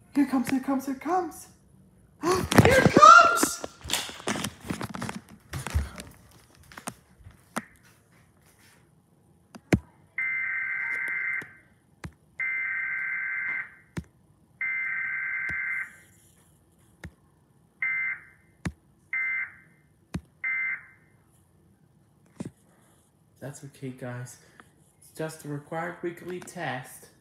Here it comes, here it comes, here it comes. Here it comes! That's okay, guys. It's just a required weekly test.